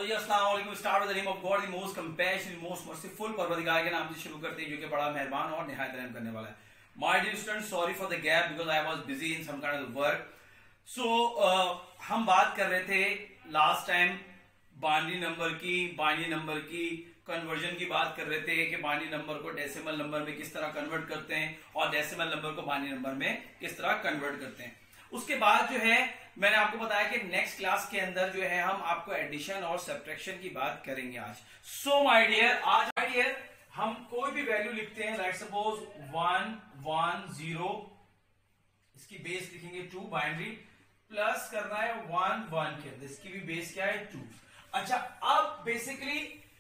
तो ये अस्सलाम वालेकुम। Start with the name of God, the most compassionate, most merciful. परवरदिगार के नाम से शुरू करते हैं जो कि बड़ा मेहरबान और निहायत रहम करने वाला है। My dear students, sorry for the gap because I was busy in some kind of work. So हम बात कर रहे थे लास्ट टाइम बाइनरी नंबर की कन्वर्जन की बात कर रहे थे कि बाइनरी नंबर को डेसिमल नंबर में किस तरह कन्वर्ट करते हैं और डेसिमल नंबर को बाइनरी नंबर में किस तरह कन्वर्ट करते हैं। उसके बाद जो है मैंने आपको बताया कि नेक्स्ट क्लास के अंदर जो है हम आपको एडिशन और सब्ट्रैक्शन की बात करेंगे आज। सो माय डियर हम कोई भी वैल्यू लिखते हैं, लाइक सपोज 1 1 0, इसकी बेस लिखेंगे 2, बाइनरी प्लस करना है 1 1 के अंदर, इसकी भी बेस क्या है 2। अच्छा, अब बेसिकली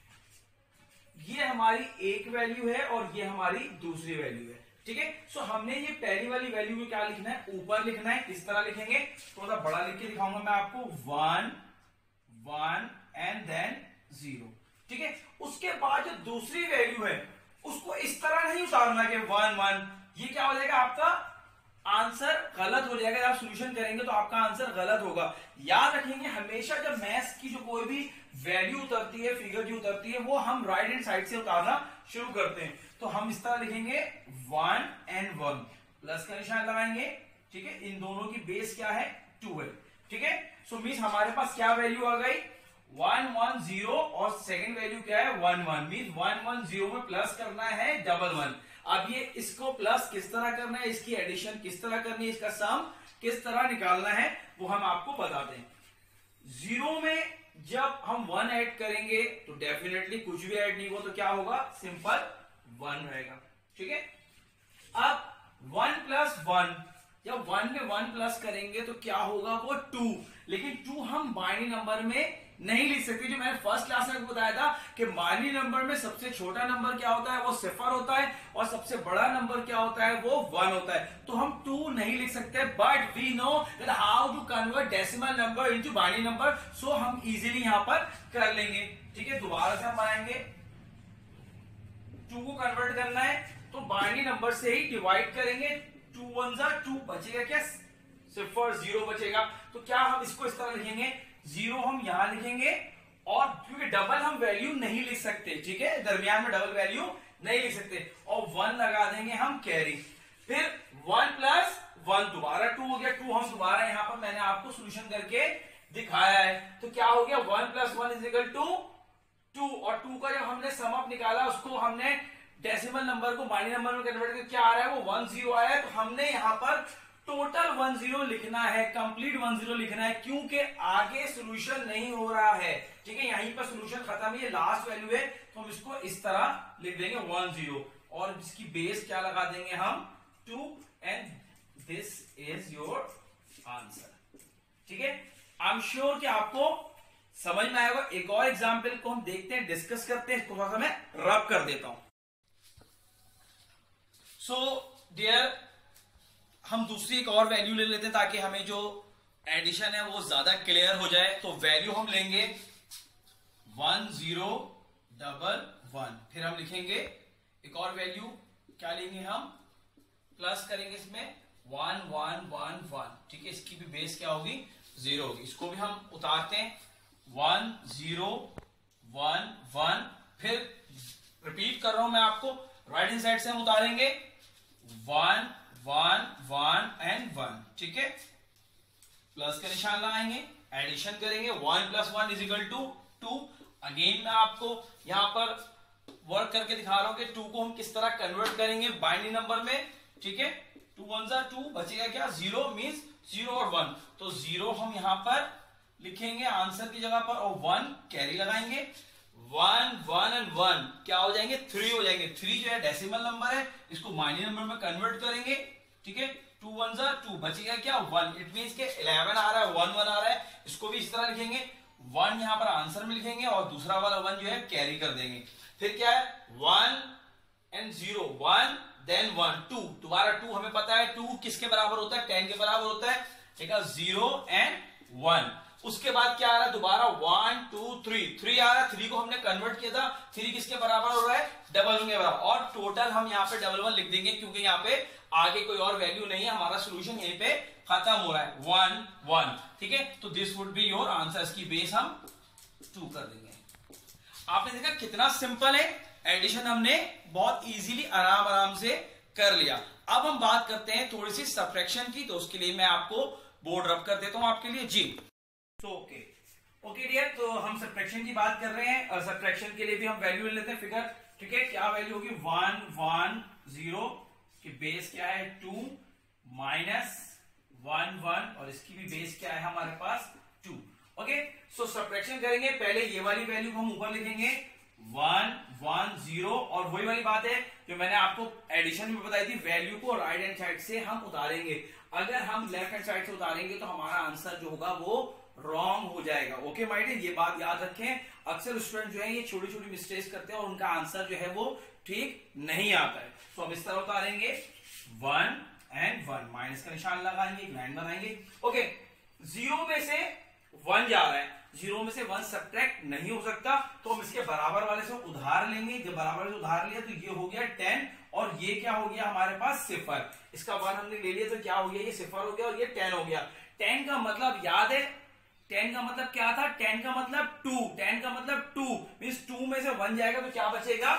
ये हमारी एक वैल्यू है और ये हमारी दूसरी वैल्यू है, ठीक है। सो हमने ये पहली वाली वैल्यू को क्या लिखना है, ऊपर लिखना है। किस तरह लिखेंगे, थोड़ा बड़ा लिख के दिखाऊंगा मैं आपको, 1 1 एंड देन 0, ठीक है। उसके बाद जो दूसरी वैल्यू है उसको इस तरह नहीं उतारना कि 1 1, ये क्या हो जाएगा, आपका आंसर गलत हो जाएगा। आप सॉल्यूशन करेंगे तो आपका आंसर गलत होगा। याद रखेंगे हमेशा जब मैथ्स की जो कोई भी वैल्यू उतरती है, फिगर जो उतरती है, वो हम राइट हैंड साइड से उतारना शुरू करते हैं। तो हम इस तरह लिखेंगे 1 एंड 1, प्लस का निशान लगाएंगे, ठीक है। इन दोनों की बेस क्या है, 2 है, ठीक है। सो मीन्स हमारे पास क्या वैल्यू आ गई, 1 1 0 और सेकेंड वैल्यू क्या है 1 1। मीन्स 1 1 0 में प्लस करना है 1 1। अब ये इसको प्लस किस तरह करना है, इसकी एडिशन किस तरह करनी है, इसका सम किस तरह निकालना है, वो हम आपको बताते हैं। 0 में जब हम 1 ऐड करेंगे तो डेफिनेटली कुछ भी ऐड नहीं हुआ तो क्या होगा, सिंपल 1 रहेगा, ठीक है। अब 1 प्लस 1, जब 1 में 1 प्लस करेंगे तो क्या होगा, वो 2। लेकिन 2 हम बाइनरी नंबर में नहीं लिख सकते। जो मैंने फर्स्ट क्लास में बताया था कि बाइनरी नंबर में सबसे छोटा नंबर क्या होता है, वो 0 होता है, और सबसे बड़ा नंबर क्या होता है, वो 1 होता है। तो हम 2 नहीं लिख सकते, but we know that how to convert decimal number into binary number. So हम इजीली यहां पर कर लेंगे, ठीक है। दोबारा से हम बनाएंगे, 2 को कन्वर्ट करना है तो बाइनरी नंबर से ही डिवाइड करेंगे। 2 1 2, बचेगा क्या, 0 0 बचेगा। तो क्या हम इसको इस तरह लिखेंगे, 0 हम यहां लिखेंगे, और क्योंकि डबल हम वैल्यू नहीं लिख सकते, ठीक है, दरमियान में डबल वैल्यू नहीं लिख सकते, और 1 लगा देंगे हम कैरी। फिर 1 प्लस 1 दोबारा 2 हो गया, 2 हम दोबारा यहां पर मैंने आपको सोल्यूशन करके दिखाया है। तो क्या हो गया, 1 प्लस 1 इज इक्वल टू 2, और 2 का जब हमने सम अप निकाला उसको हमने डेसिमल नंबर को बाइनरी नंबर में कन्वर्ट करके क्या आ रहा है, वो 1 0 आया है। तो हमने यहां पर टोटल 1 0 लिखना है, कंप्लीट 1 0 लिखना है, क्योंकि आगे सोल्यूशन नहीं हो रहा है, ठीक है। यहीं पर सोल्यूशन खत्म है, ये लास्ट वैल्यू है, तो हम इसको इस तरह लिख देंगे 1 0, और इसकी बेस क्या लगा देंगे हम, 2, and this is your answer, ठीक है। आई एम श्योर कि आपको समझ में आएगा। एक और एग्जाम्पल को हम देखते हैं, डिस्कस करते हैं, थोड़ा सा मैं रब कर देता हूं। सो डियर, हम दूसरी एक और वैल्यू ले लेते हैं ताकि हमें जो एडिशन है वो ज्यादा क्लियर हो जाए। तो वैल्यू हम लेंगे 1 0 1 1, फिर हम लिखेंगे एक और वैल्यू, क्या लेंगे हम, प्लस करेंगे इसमें 1 1 1 1, ठीक है। इसकी भी बेस क्या होगी, 0 होगी। इसको भी हम उतारते हैं, 1 0 1 1, फिर रिपीट कर रहा हूं मैं आपको, राइट हैंड साइड से हम उतारेंगे 1 1 1 एंड 1, ठीक है। प्लस का निशान लगाएंगे, एडिशन करेंगे, 1 plus 1 is equal to 2। Again मैं आपको यहां पर वर्क करके दिखा रहा हूं कि 2 को हम किस तरह कन्वर्ट करेंगे बाइनरी नंबर में, ठीक है। 2 1 2, बचेगा क्या, 0, मीन्स 0 और 1। तो 0 हम यहां पर लिखेंगे आंसर की जगह पर, और 1 कैरी लगाएंगे। 1 1 एंड 1 क्या हो जाएंगे, 3 हो जाएंगे। 3 जो है डेसिमल नंबर है, इसको बाइनरी नंबर में कन्वर्ट करेंगे, ठीक है। 2 1 2, बचेगा क्या, 1। इट मीन्स के 11 आ रहा है, 1 1 आ रहा है, इसको भी इस तरह लिखेंगे। 1 यहां पर आंसर में लिखेंगे, और दूसरा वाला 1 जो है कैरी कर देंगे। फिर क्या है, 1 एंड 0, 1 देन 1 2, दोबारा 2, हमें पता है 2 किसके बराबर होता है, 10 के बराबर होता है, ठीक है। 0 एंड 1, उसके बाद क्या आ रहा है, दोबारा 1 2 3 आ रहा है। 3 को हमने कन्वर्ट किया था, 3 किसके बराबर हो रहा है, 1 1 के बराबर, और टोटल हम यहाँ पे 1 1 लिख देंगे, क्योंकि यहाँ पे आगे कोई और वैल्यू नहीं है, हमारा सोल्यूशन यहीं पे खत्म हो रहा है, 1 1, ठीक है। तो this would be your answer. इसकी बेस हम 2 कर देंगे। आपने देखा कितना सिंपल है, एडिशन हमने बहुत इजीली आराम आराम से कर लिया। अब हम बात करते हैं थोड़ी सी सबट्रैक्शन की, तो उसके लिए मैं आपको बोर्ड रब कर देता हूं आपके लिए जी। तो ओके डियर, तो हम सबट्रैक्शन की बात कर रहे हैं और सबट्रैक्शन के लिए भी हम वैल्यू ले लेते हैं फिगर। ठीक है, क्या वैल्यू होगी 1 1 0 की बेस क्या है 2 माइनस 1 1 और इसकी भी बेस क्या है हमारे पास 2। ओके, सो सबट्रैक्शन करेंगे, पहले ये वाली वैल्यू हम ऊपर लिखेंगे 1 1 0 और वही वाली बात है जो मैंने आपको एडिशन में बताई थी, वैल्यू को राइट हैंड साइड से हम उतारेंगे। अगर हम लेफ्ट हैंड साइड से उतारेंगे तो हमारा आंसर जो होगा वो रॉन्ग हो जाएगा। ओके माय डियर, ये बात याद रखें। अक्सर स्टूडेंट जो है ये छोटी छोटी मिस्टेक्स करते हैं और उनका आंसर जो है वो ठीक नहीं आता है। तो हम इस तरह उतारेंगे 1 एंड 1, माइनस का निशान लगाएंगे, एक लाइन बनाएंगे। ओके, 0 में से 1 जा रहा है, 0 में से 1 सब्ट्रैक्ट नहीं हो सकता, तो हम इसके बराबर वाले से उधार लेंगे। जब बराबर से उधार लिया तो ये हो गया 10 और ये क्या हो गया हमारे पास 0। इसका 1 हमने ले लिया तो क्या हो गया, ये 0 हो गया और ये 10 हो गया। 10 का मतलब याद है, 10 का मतलब क्या था, 10 का मतलब 2, 10 का मतलब 2 मींस 2 में से 1 जाएगा तो क्या बचेगा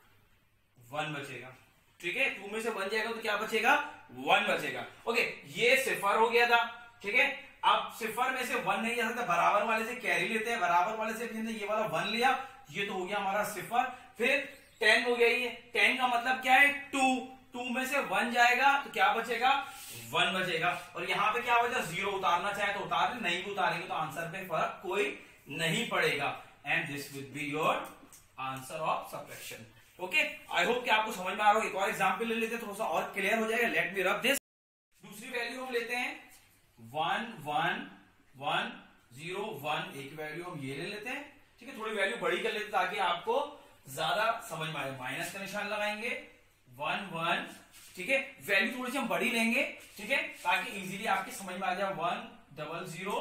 1 बचेगा। ठीक है, 2 में से 1 जाएगा तो क्या बचेगा 1 बचेगा। ओके, ये 0 हो गया था। ठीक है, अब 0 में से 1 नहीं जा सकता, बराबर वाले से कैरी लेते हैं, बराबर वाले से फिर ये वाला 1 लिया, ये तो हो गया हमारा 0। फिर 10 हो गया, ये 10 का मतलब क्या है 2, 2 में से 1 जाएगा तो क्या बचेगा 1 बचेगा। और यहां पे क्या बचा 0, उतारना चाहे तो उतार, नहीं भी उतारेंगे तो आंसर पे फर्क कोई नहीं पड़ेगा। And this will be your answer of subtraction. Okay, I hope कि आपको समझ में आ रहा हो। एक और एग्जांपल ले लेते हैं, थोड़ा सा और क्लियर हो जाएगा। Let me rub this. दूसरी वैल्यू हम लेते हैं 1 1 1 0 1, एक वैल्यू हम ये ले लेते हैं। ठीक है, थोड़ी वैल्यू बड़ी कर लेते हैं ताकि आपको ज्यादा समझ में आए। माइनस का निशान लगाएंगे 1 1। ठीक है, वैल्यू थोड़ी सी हम बड़ी लेंगे, ठीक है, ताकि इजीली आपकी समझ में आ जाए। 1 0 0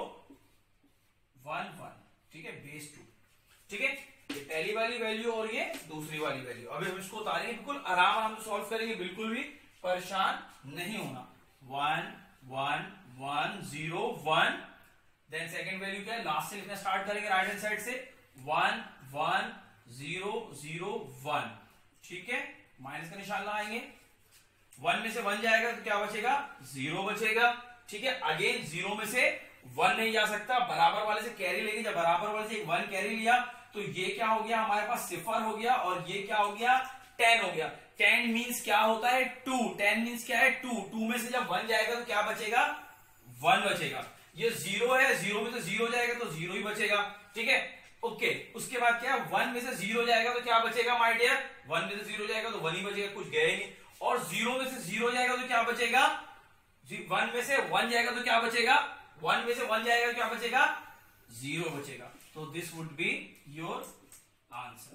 1 1, ठीक है, बेस 2। ठीक है, ये पहली वाली वैल्यू और ये दूसरी वाली वैल्यू। अभी हम इसको उतारेंगे, बिल्कुल आराम से सॉल्व करेंगे, बिल्कुल भी परेशान नहीं होना। 1 1 1 0 1, देन सेकंड वैल्यू क्या है, लास्ट से लिखना स्टार्ट करेंगे राइट हैंड साइड से 1 1 0 0 1। ठीक है, माइनस का निशान लगाएंगे, 1 में से 1 जाएगा तो क्या बचेगा 0 बचेगा। ठीक है, अगेन 0 में से 1 नहीं जा सकता, बराबर वाले से कैरी लेंगे। जब बराबर वाले से 1 कैरी लिया तो ये क्या हो गया हमारे पास 0 हो गया और ये क्या हो गया 10 हो गया। 10 मींस क्या होता है 2, 10 मींस क्या है 2, 2 में से जब 1 जाएगा तो क्या बचेगा 1 बचेगा। ये 0 है, 0 में से 0 जाएगा तो 0 ही बचेगा। ठीक है, ओके, उसके बाद क्या 1 में से 0 जाएगा तो क्या बचेगा माय डियर, 1 में से 0 जाएगा तो 1 ही बचेगा, कुछ गया ही नहीं। और 0 में से 0 जाएगा तो क्या बचेगा, 1 में से 1 जाएगा तो क्या बचेगा, 1 में से 1 जाएगा तो क्या बचेगा 0 बचेगा। तो this would be your answer.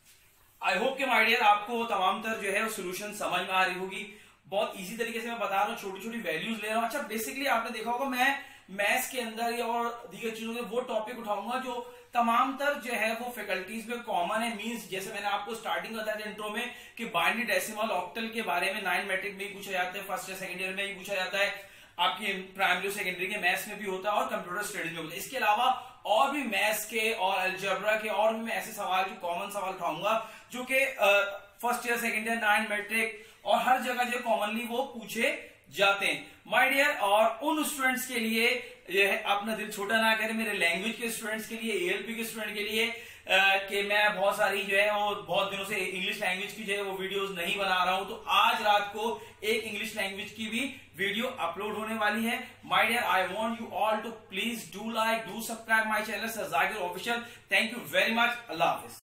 I hope कि माय डियर आपको तमाम तर जो है सोल्यूशन समझ में आ रही होगी। बहुत इजी तरीके से मैं बता रहा हूँ, छोटी छोटी वैल्यूज ले रहा हूँ। अच्छा, बेसिकली आपने देखा होगा मैं मैथ्स के अंदर या और दीगर चीजों में वो टॉपिक उठाऊंगा जो तमाम तर जो है वो फैकल्टीज में कॉमन है। मींस जैसे मैंने आपको स्टार्टिंग बताया था इंट्रो में कि बाइनरी डेसिमल ऑक्टल के बारे में 9 मैट्रिक में ही पूछा जाता है, फर्स्ट या सेकंड ईयर में ही पूछा जाता है, आपकी प्राइमरी सेकेंडरी के मैथ्स में भी होता है और कंप्यूटर स्टडीज में होता है। इसके अलावा और भी मैथ्स के और अलजेब्रा के और भी मैं ऐसे सवाल जो कॉमन सवाल उठाऊंगा जो कि first year second year 9 matric और हर जगह जो कॉमनली वो पूछे जाते हैं माय डियर। और उन स्टूडेंट्स के लिए यह अपना दिल छोटा ना करें, मेरे लैंग्वेज के स्टूडेंट्स के लिए, एएलपी के स्टूडेंट के लिए कि मैं बहुत सारी जो है वो बहुत दिनों से इंग्लिश लैंग्वेज की जो है वो वीडियोस नहीं बना रहा हूं, तो आज रात को एक इंग्लिश लैंग्वेज की भी वीडियो अपलोड होने वाली है। My dear, I want you all to please do like, do subscribe my channel Zakir official. Thank you very much. अल्लाह हाफिज।